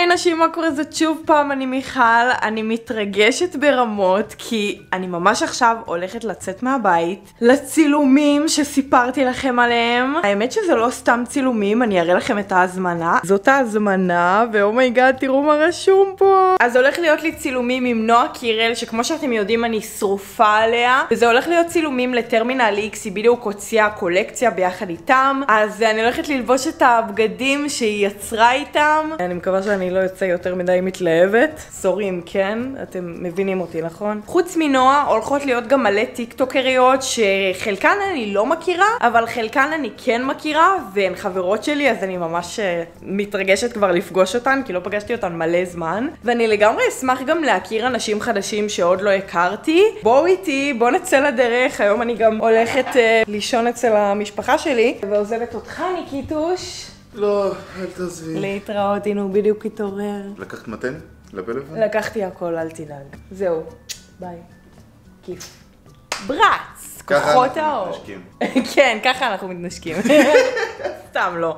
היי נשים, מה קורה? זאת שוב פעם, אני מיכל, אני מתרגשת ברמות כי אני ממש עכשיו הולכת לצאת מהבית לצילומים שסיפרתי לכם עליהם. האמת שזה לא סתם צילומים, אני אראה לכם את ההזמנה. זאת ההזמנה, ואומייגאד, תראו מה רשום פה. אז הולך להיות לי צילומים עם נועה קירל, שכמו שאתם יודעים אני שרופה עליה, וזה הולך להיות צילומים לטרמינל X, היא בדיוק הוציאה קולקציה ביחד איתם, אז אני הולכת ללבוש את הבגדים שהיא יצרה איתם. אני מקווה שאני לא יוצא יותר מדי מתלהבת. סורי אם כן, אתם מבינים אותי, נכון? חוץ מנועה, הולכות להיות גם מלא טיקטוקריות שחלקן אני לא מכירה, אבל חלקן אני כן מכירה, והן חברות שלי, אז אני ממש מתרגשת כבר לפגוש אותן, כי לא פגשתי אותן מלא זמן. ואני לגמרי אשמח גם להכיר אנשים חדשים שעוד לא הכרתי. בואו איתי, בואו נצא לדרך. היום אני גם הולכת לישון אצל המשפחה שלי, ועוזבת אותך, ניקיטוש. לא, אל תעזבי. להתראות, הנה הוא בדיוק התעורר. לקחת מתן? לפלאפון? לקחתי הכל, אל תדאג. זהו, ביי. כיף. ברץ! כוחות האור. ככה אנחנו מתנשקים. כן, ככה אנחנו מתנשקים. סתם לא.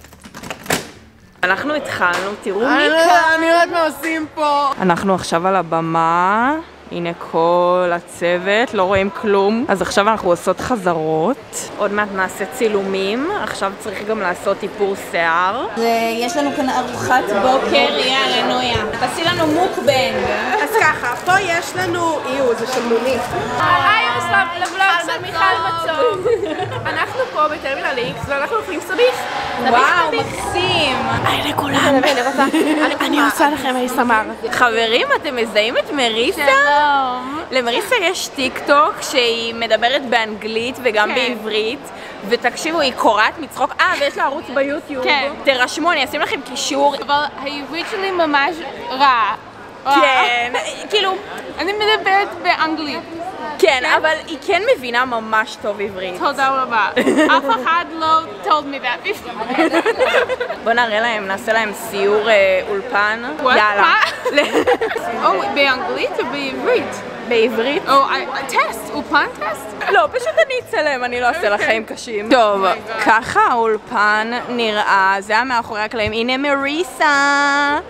אנחנו התחלנו, תראו מי כאן. אני יודעת מה עושים פה. אנחנו עכשיו על הבמה. הנה כל הצוות, לא רואים כלום. אז עכשיו אנחנו עושות חזרות. עוד מעט נעשה צילומים. עכשיו צריך גם לעשות איפור שיער. יש לנו כאן ארוחת בוקר, יאללה נויה. תעשי לנו מוקבנג. אז ככה, פה יש לנו, זה שמונית. היי לבלוג של מיכל מצור. אנחנו פה בטרמינל X ואנחנו אוכלים סביח. וואו, מקסים. היי לכולם. אני עושה לכם ASMR. חברים, אתם מזהים את מריסה? למריסה יש טיק טוק שהיא מדברת באנגלית וגם בעברית, ותקשיבו, היא קוראת מצחוק. ויש לה ערוץ ביוטיוב. תרשמו, אני אשים לכם קישור. אבל העברית שלי ממש רע. כן, כאילו, אני מדברת באנגלית. כן, אבל היא כן מבינה ממש טוב עברית. תודה רבה. אף אחד לא told me that before. בוא נראה להם, נעשה להם סיור אולפן. יאללה. באנגלית או בעברית? בעברית? טסט, אולפן טסט? לא, פשוט אני אצלם, אני לא אעשה לה חיים קשים. טוב, ככה האולפן נראה, זה היה מאחורי הקלעים. הנה מריסה!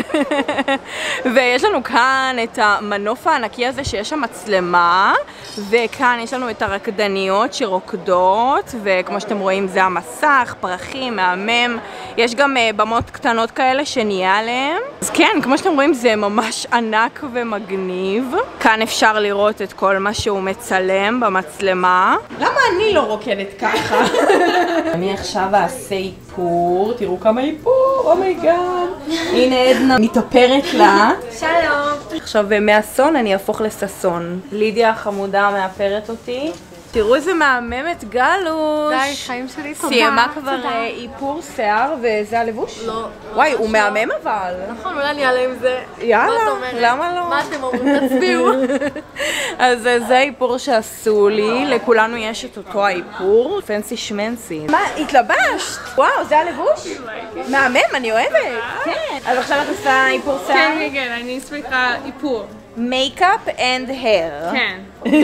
ויש לנו כאן את המנוף הענקי הזה שיש שם מצלמה, וכאן יש לנו את הרקדניות שרוקדות, וכמו שאתם רואים זה המסך, פרחים, מהמם. יש גם במות קטנות כאלה שנהיה עליהם. אז כן, כמו שאתם רואים זה ממש ענק ומגניב. כאן אפשר לראות את כל מה שהוא מצלם במצלמה. למה אני לא רוקדת ככה? אני עכשיו אעשה איפור, תראו כמה איפור, אומייגאד. הנה עדנה מתאפרת לה. שלום. עכשיו מהסון אני אהפוך לססון. לידיה החמודה מאפרת אותי. תראו איזה מהממת גלוש. די, חיים שלי תודה. סיימה כבר איפור שיער וזה הלבוש? לא. וואי, הוא מהמם אבל. נכון, אולי אני אעלה עם זה. יאללה, למה לא? מה אתם אומרים? תצביעו. אז זה האיפור שעשו לי, לכולנו יש את אותו האיפור. פנסי שמנסי. מה, התלבשת? וואו, זה הלבוש? מהמם, אני אוהבת. כן. אז עכשיו את עושה איפור שיער? כן, אני צריכה איפור. מייקאפ אנד הר. כן.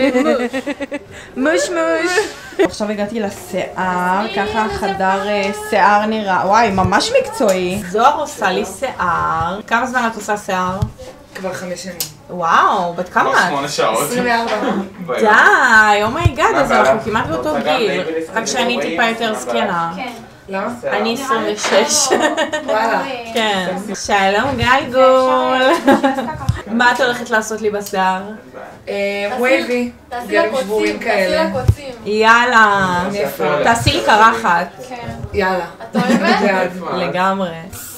מוש מוש. עכשיו הגעתי לשיער, ככה חדר שיער נראה. וואי, ממש מקצועי. זוהר עושה לי שיער. כמה זמן את עושה שיער? כבר 5 שנים. וואו, בת כמה את? 8 שעות. 24. די, אומייגאד, אז אנחנו כמעט באותו גיל. רק שאני טיפה יותר זקנה. למה? אני 26. וואלה. כן. שלום גלגול. מה את הולכת לעשות לי בשיער? וייבי. גלים שבורים כאלה. יאללה. תעשי לי קרחת. יאללה. את אוהבת? לגמרי.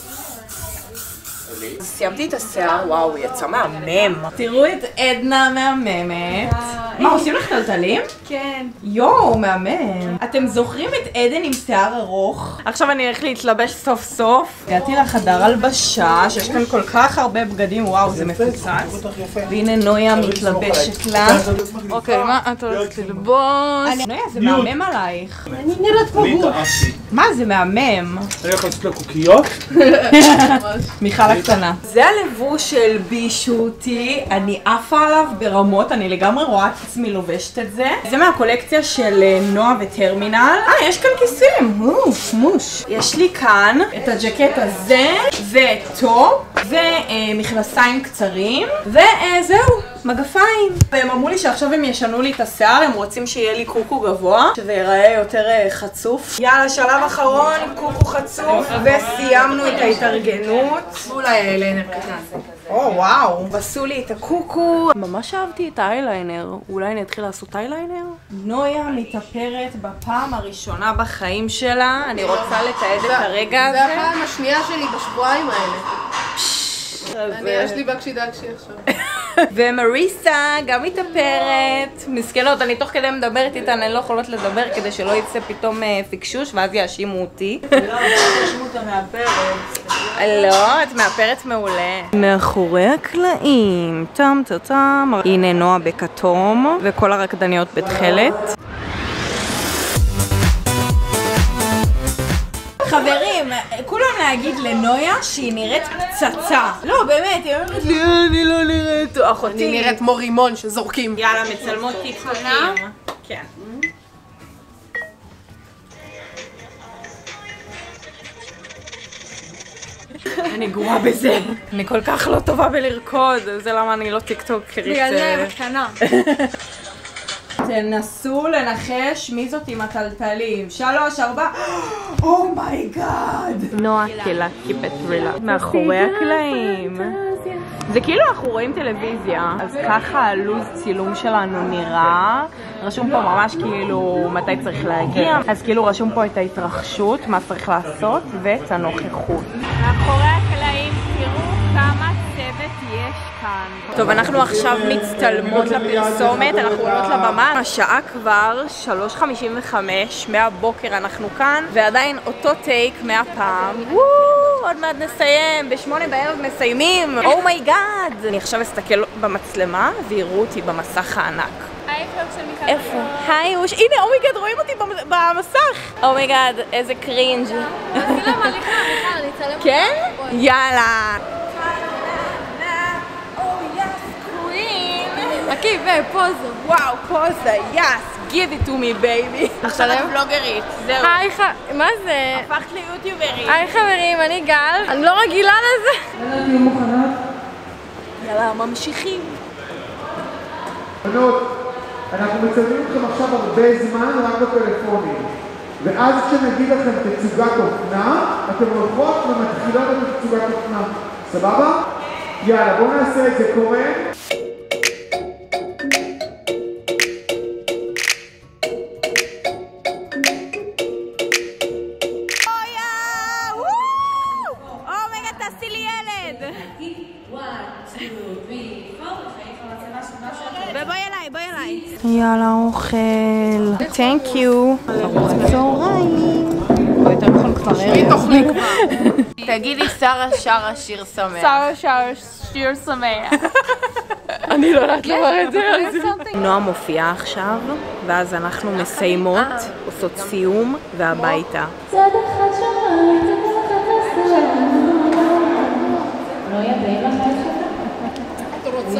סיימתי את השיער, וואו, יצא מהמם. תראו את עדנה מהממת. מה, עושים לך טלטלים? כן. יואו, מהמם. אתם זוכרים את עדן עם שיער ארוך? עכשיו אני הולכת להתלבש סוף סוף. הגעתי לחדר הלבשה, שיש כאן כל כך הרבה בגדים, וואו, זה מפוצץ. והנה נויה מתלבשת לה. אוקיי, מה את הולכת ללבוש? נויה, זה מהמם עלייך. אני נראית כמו גור. מה, זה מהמם. אני הולך לעשות לה קוקיות. מיכל קטנה. זה הלבוש של בישוטי, אני עפה עליו ברמות, אני לגמרי רואה את עצמי לובשת את זה. זה מהקולקציה של נועה וטרמינל. יש כאן כיסים, מוש. יש לי כאן את הג'קט הזה, וטופ, ומכנסיים קצרים, וזהו, מגפיים. והם אמרו לי שעכשיו הם ישנו לי את השיער, הם רוצים שיהיה לי קוקו גבוה, שזה ייראה יותר חצוף. יאללה, שלב אחרון, קוקו חצוף, וסיימנו את ההתארגנות. אולי ליינר קטן. וואו, עשו לי את הקוקו. ממש אהבתי את האייליינר. אולי אני אתחיל לעשות אייליינר? נויה מתאפרת בפעם הראשונה בחיים שלה. אני רוצה לתעד את הרגע הזה. זה הפעם השנייה שלי בשבועיים האלה. יש לי בקשי דקשי עכשיו. ומריסה גם מתאפרת. מסכנות, אני תוך כדי מדברת איתן, אני לא יכולות לדבר כדי שלא יצא פתאום פיקשוש ואז יאשימו אותי. לא, יאשימו אותה מאפרת. לא, את מאפרת מעולה. מאחורי הקלעים, טם טם טם. הנה נועה בכתום וכל הרקדניות בתכלת. חברים, כולם להגיד לנויה שהיא נראית פצצה. לא, באמת, היא אומרת לי, אני לא נראית. אחותי. אני נראית כמו רימון שזורקים. יאללה, מצלמות טיקטוקים. כן. אני גרועה בזה. אני כל כך לא טובה בלרקוד, זה למה אני לא טיקטוקרית. בגלל זה בקטנה. תנסו לנחש מי זאת עם הטלטלים. 3, 4. אומייגאד. נועה קלה קיפטרילה. מאחורי הקלעים. זה כאילו אנחנו רואים טלוויזיה. אז ככה הלוז צילום שלנו נראה. רשום פה ממש כאילו מתי צריך להגיע. אז כאילו רשום פה את ההתרחשות, מה צריך לעשות ואת הנוכחות. מאחורי הקלעים תראו כמה צוות יש כאן. טוב, אנחנו עכשיו מצטלמות לפרסומת, אנחנו עולות לבמה. השעה כבר 3:55, מהבוקר אנחנו כאן, ועדיין אותו טייק מהפעם. עוד מעט נסיים, ב8 בערב מסיימים. אומייגאד. אני עכשיו אסתכל במצלמה ויראו אותי במסך הענק. איפה? היי, הנה, אומייגאד, רואים אותי במסך. אומייגאד, איזה קרינג'. כן? יאללה. חכי, ופוזה. וואו, פוזה, יס, give it to me baby. עכשיו את בלוגרית, זהו. היי, מה זה? הפכת ליוטיוברית. היי חברים, אני גל. אני לא רגילה לזה. יאללה, ממשיכים. בנות, אנחנו מצלמים אתכם עכשיו הרבה זמן רק בפלאפונים. ואז כשנגיד לכם תצוגת אופנה, אתם הולכות ומתחילות את תצוגת אופנה. סבבה? יאללה, בואו נעשה את זה קורה. יאללה, אוכל. Thank you. צהריים. או יותר נכון כבר ערב. תגידי שרה שרה שיר שמח. שרה שרה שיר שמח. אני לא יודעת לומר את זה. נועה מופיעה עכשיו, ואז אנחנו מסיימות, עושות סיום והביתה. צד אחד שמיים, צד אחד לא ידעים לך את רוצה?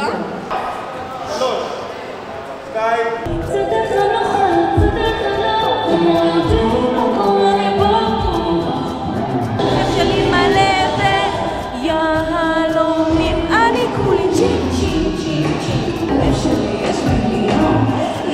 צד אחד לא חד, צד אחד לא מקום אני בוא שלי מלא ויהלומים אני כולי צ'יק צ'יק צ'יק צ'יק שלי יש מיליון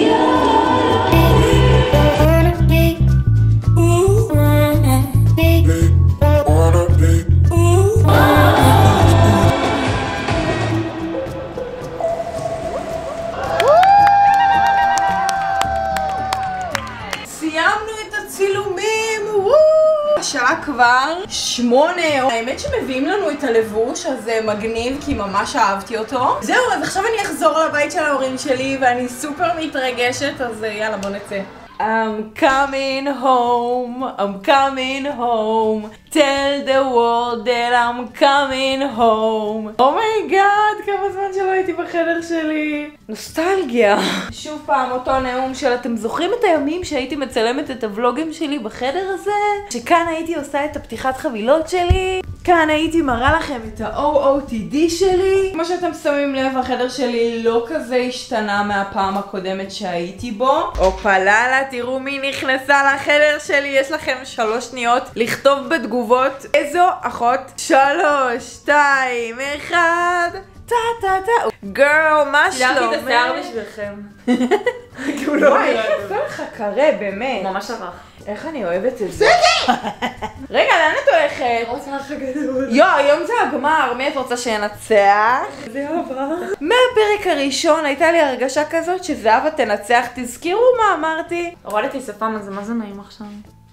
השעה כבר 8. האמת שמביאים לנו את הלבוש, אז זה מגניב כי ממש אהבתי אותו. זהו, אז עכשיו אני אחזור לבית של ההורים שלי ואני סופר מתרגשת, אז יאללה, בוא נצא. I'm coming home, I'm coming home. tell the world that I'm coming home. אומייגאד, כמה זמן שלא הייתי בחדר שלי. נוסטלגיה. שוב פעם אותו נאום של אתם זוכרים את הימים שהייתי מצלמת את הוולוגים שלי בחדר הזה? שכאן הייתי עושה את הפתיחת חבילות שלי? כאן הייתי מראה לכם את ה-OOTD שלי. כמו שאתם שמים לב, החדר שלי לא כזה השתנה מהפעם הקודמת שהייתי בו. אופללה, תראו מי נכנסה לחדר שלי. יש לכם 3 שניות לכתוב בתגובות איזו אחות. 3, 2, 1. טה טה טה. גרל, מה שלומך? שילמתי את השיער בשבילכם. וואי, איך יפה לך קרה, באמת. ממש ערך. איך אני אוהבת את זה. רגע, לאן את הולכת? רוצה לך גדול. היום זה הגמר, מי את רוצה שינצח? זהבה. מהפרק הראשון הייתה לי הרגשה כזאת שזהבה תנצח, תזכירו מה אמרתי? הורדתי שפם, אז מה זה נעים עכשיו?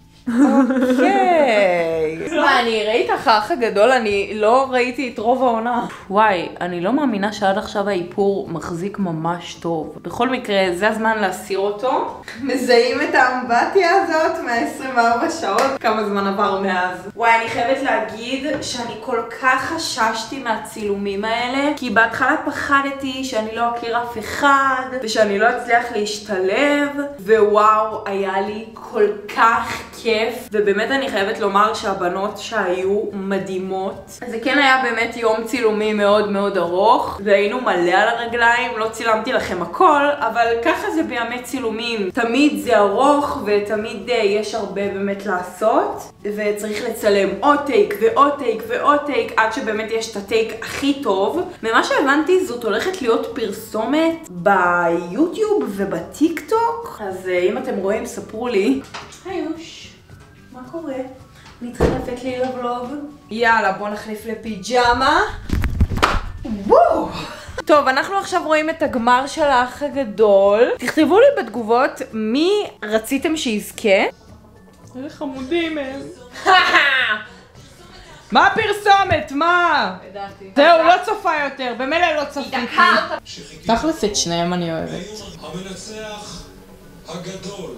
אוקיי. מה, אני ראיתי לך האח הגדול, אני לא ראיתי את רוב העונה. וואי, אני לא מאמינה שעד עכשיו האיפור מחזיק ממש טוב. בכל מקרה, זה הזמן להסיר אותו. מזהים את האמבטיה הזאת מה-24 שעות. כמה זמן עבר מאז. וואי, אני חייבת להגיד שאני כל כך חששתי מהצילומים האלה, כי בהתחלה פחדתי שאני לא אכיר אף אחד, ושאני לא אצליח להשתלב, ווואו, היה לי כל כך כיף. ובאמת אני חייבת לומר שהבנות שהיו מדהימות. זה כן היה באמת יום צילומי מאוד מאוד ארוך, והיינו מלא על הרגליים, לא צילמתי לכם הכל, אבל ככה זה בימי צילומים. תמיד זה ארוך ותמיד יש הרבה באמת לעשות, וצריך לצלם עוד טייק ועוד טייק ועוד טייק עד שבאמת יש את הטייק הכי טוב. ממה שהבנתי זאת הולכת להיות פרסומת ביוטיוב ובטיק טוק, אז אם אתם רואים ספרו לי. היוש, מה קורה? מתחלפת לי לבלוג. יאללה, בוא נחליף לפיג'מה. וואו! טוב, אנחנו עכשיו רואים את הגמר של האח הגדול. תכתבו לי בתגובות מי רציתם שיזכה. איזה חמודים הם. מה הפרסומת? מה? ידעתי. זהו, לא צופה יותר. במילא לא צפיתי. תכלס את שניהם אני אוהבת. המנצח הגדול.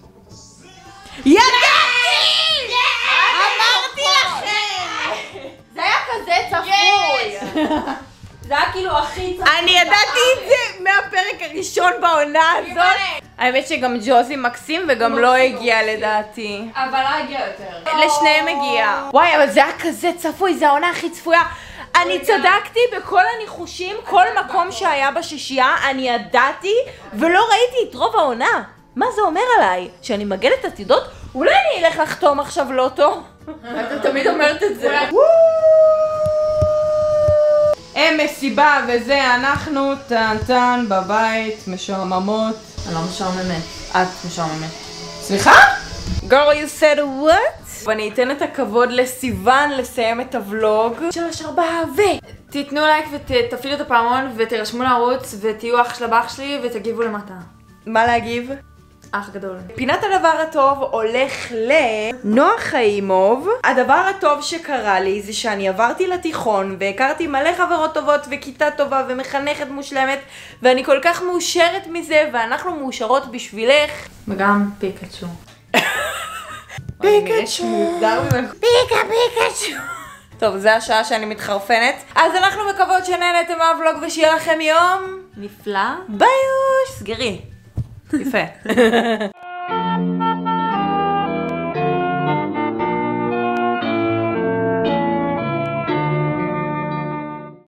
ידעתי! אמרתי לכם! זה היה כזה צפוי. זה היה כאילו הכי צפוי. אני ידעתי את זה מהפרק הראשון בעונה הזאת. האמת שגם ג'וזי מקסים וגם לא הגיע לדעתי. אבל לא הגיע יותר. לשניהם הגיע. וואי, אבל זה היה כזה צפוי, זה העונה הכי צפויה. אני צדקתי בכל הניחושים, כל מקום שהיה בשישייה, אני ידעתי ולא ראיתי את רוב העונה. מה זה אומר עליי? שאני מגלת עתידות? אולי אני אלך לחתום עכשיו לוטו? אתה תמיד אומרת את זה. הם מסיבה וזה אנחנו טן בבית משועממות. אני לא משעממת. את משעממת. סליחה? Girl, you said what? ואני אתן את הכבוד לסיוון לסיים את הוולוג של השרבה תיתנו לייק ותפעילו את הפעמון ותרשמו לערוץ ותהיו אח של הבח שלי ותגיבו למטה. מה להגיב? אח גדול. פינת הדבר הטוב הולך לנוח חיימוב. הדבר הטוב שקרה לי זה שאני עברתי לתיכון והכרתי מלא חברות טובות וכיתה טובה ומחנכת מושלמת, ואני כל כך מאושרת מזה ואנחנו מאושרות בשבילך. וגם פיקאצ'ו. פיקאצ'ו. פיקאצ'ו. טוב, זה השעה שאני מתחרפנת. אז אנחנו מקוות שנהנתם מהוולוג ושיהיה לכם יום נפלא. ביוש. סגרי. יפה.